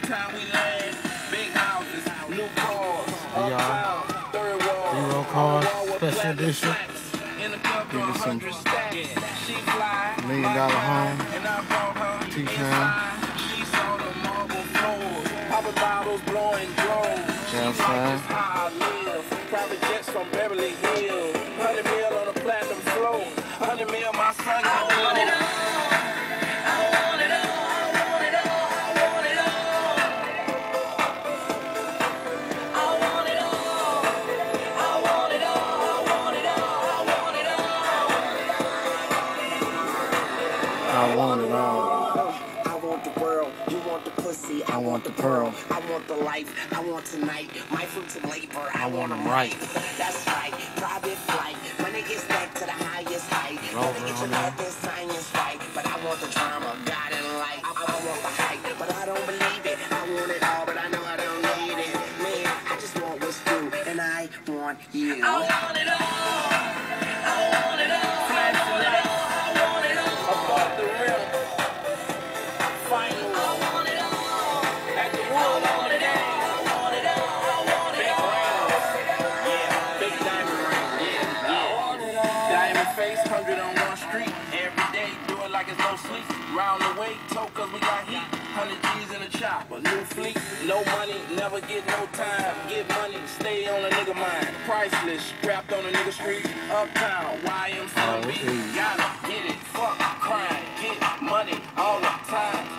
time we land, big houses, new cars, uptown, third wall, Zero cars, special edition. Give me some $1 million home. T-Town. She saw the marble floors, popping bottles, blowing drones. Yeah, that's how I live. Private jets from Beverly Hills, 100 mil on the platinum floor, 100 mil my son got blown. I want it all. I want the world, you want the pussy, I want the pearl. I want the life, I want tonight, my fruits of labor, I want them right. That's right, private flight, when it gets back to the highest height. Let me get your math and science right, but I want the drama, God and light. I want the hype, but I don't believe it. I want it all, but I know I don't need it. Man, I just want what's due, and I want you. I want it all. Face 100 on one street. Every day, do it like it's no sleep. Round the way, tow cause we got heat. 100 G's in a chopper, new fleet. No money, never get no time. Get money, stay on a nigga mind. Priceless, strapped on a nigga street. Uptown, YMCB. Gotta get it, fuck crime. Get money all the time.